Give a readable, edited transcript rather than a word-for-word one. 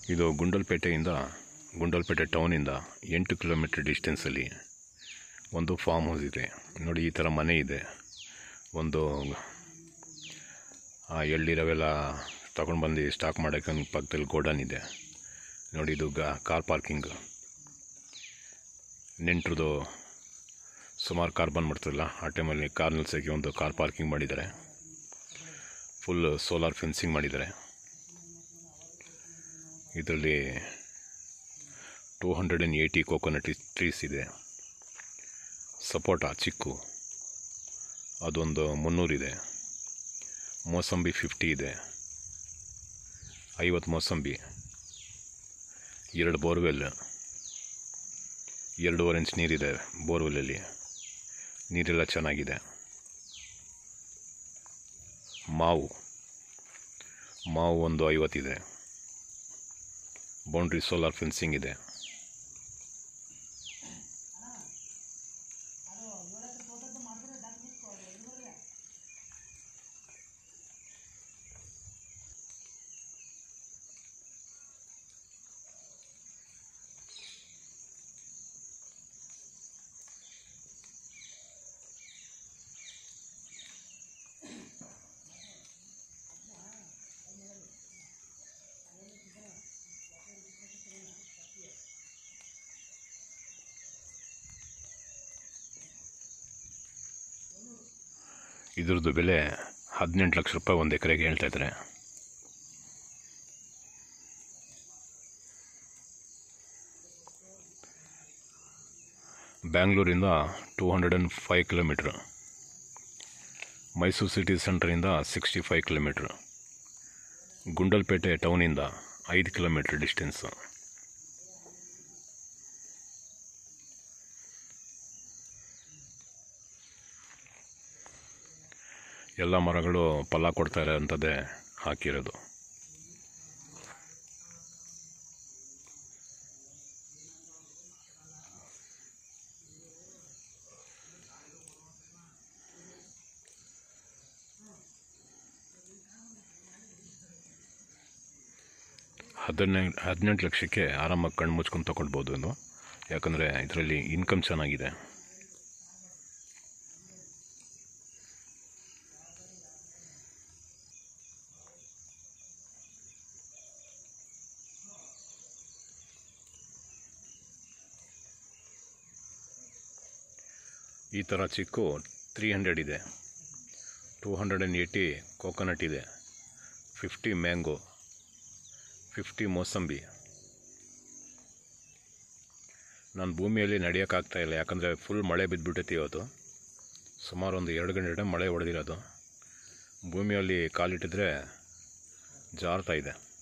ಇದು ಗುಂಡಲ್ಪೇಟೆ ಟೌನಿಂದ 8 ಕಿಲೋಮೀಟರ್ ಡಿಸ್ಟೆನ್ಸಲ್ಲಿ ಒಂದು farm house ಇದೆ ನೋಡಿ. ಈ ಥರ ಮನೆ ಇದೆ. ಒಂದು ಎಳ್ಳಿರವೆಲ್ಲ ತಗೊಂಡು ಬಂದು ಸ್ಟಾಕ್ ಮಾಡೋಕ್ಕೆ ಪಕ್ಕದಲ್ಲಿ ಗೋಡನ್ ಇದೆ ನೋಡಿ. ಇದು ಕಾರ್ ಪಾರ್ಕಿಂಗ್. ನೆಂಟ್ರದ್ದು ಸುಮಾರು ಕಾರ್ ಬಂದುಬಿಡ್ತಲ್ಲ, ಆ ಟೈಮಲ್ಲಿ ಕಾರ್ ನಿಲ್ಸೋಕ್ಕೆ ಒಂದು ಕಾರ್ ಪಾರ್ಕಿಂಗ್ ಮಾಡಿದ್ದಾರೆ. ಫುಲ್ ಸೋಲಾರ್ ಫೆನ್ಸಿಂಗ್ ಮಾಡಿದ್ದಾರೆ. ಇದರಲ್ಲಿ 280 ಕೋಕೋನಟ್ ಟ್ರೀಸ್ ಇದೆ. ಸಪೋಟ ಚಿಕ್ಕು ಅದೊಂದು 300 ಇದೆ. ಮೋಸಂಬಿ 50 ಇದೆ. 50 ಮೋಸಂಬಿ. 2 ಬೋರ್ವೆಲ್. 2.5 ಇಂಚ್ ನೀರಿದೆ ಬೋರ್ವೆಲ್ಲಲ್ಲಿ. ನೀರೆಲ್ಲ ಚೆನ್ನಾಗಿದೆ. ಮಾವು ಒಂದು 50 ಇದೆ. ಬೌಂಡ್ರಿ ಸೋಲಾರ್ ಫೆನ್ಸಿಂಗ್ ಇದೆ. ಇದ್ರದ್ದು ಬೆಲೆ 18 ಲಕ್ಷ ರೂಪಾಯಿ ಒಂದು ಎಕರೆಗೆ ಹೇಳ್ತಾಯಿದ್ದಾರೆ. ಬ್ಯಾಂಗ್ಳೂರಿಂದ 205 ಕಿಲೋಮೀಟ್ರ್. ಮೈಸೂರು ಸಿಟಿ ಸೆಂಟ್ರಿಂದ 65 ಕಿಲೋಮೀಟ್ರ್. ಗುಂಡಲ್ಪೇಟೆ ಟೌನಿಂದ 5 ಕಿಲೋಮೀಟ್ರ್ ಡಿಸ್ಟೆನ್ಸು. ಎಲ್ಲ ಮರಗಳು ಫಲ ಕೊಡ್ತಾರೆ ಅಂಥದ್ದೇ ಹಾಕಿರೋದು. ಹದಿನೆಂಟು ಲಕ್ಷಕ್ಕೆ ಆರಾಮಾಗಿ ಕಣ್ಣು ಮುಚ್ಕೊಂಡು ತಗೊಳ್ಬೋದು ಇದು. ಯಾಕಂದರೆ ಇದರಲ್ಲಿ ಇನ್ಕಮ್ ಚೆನ್ನಾಗಿದೆ. ಈ ಥರ ಚಿಕ್ಕು 300 ಇದೆ. 280 ಕೋಕೋನಟ್ ಇದೆ. 50 ಮ್ಯಾಂಗೋ. 50 ಮೋಸಂಬಿ. ನಾನು ಭೂಮಿಯಲ್ಲಿ ನಡೆಯೋಕ್ಕಾಗ್ತಾಯಿಲ್ಲ, ಯಾಕಂದರೆ ಫುಲ್ ಮಳೆ ಬಿದ್ದುಬಿಟ್ಟೈತಿ ಇವತ್ತು. ಸುಮಾರು ಒಂದು 2 ಗಂಟೆ ಮಳೆ ಹೊಡೆದಿರೋದು. ಭೂಮಿಯಲ್ಲಿ ಕಾಲಿಟ್ಟಿದ್ರೆ ಜಾರ್ತಾ ಇದೆ.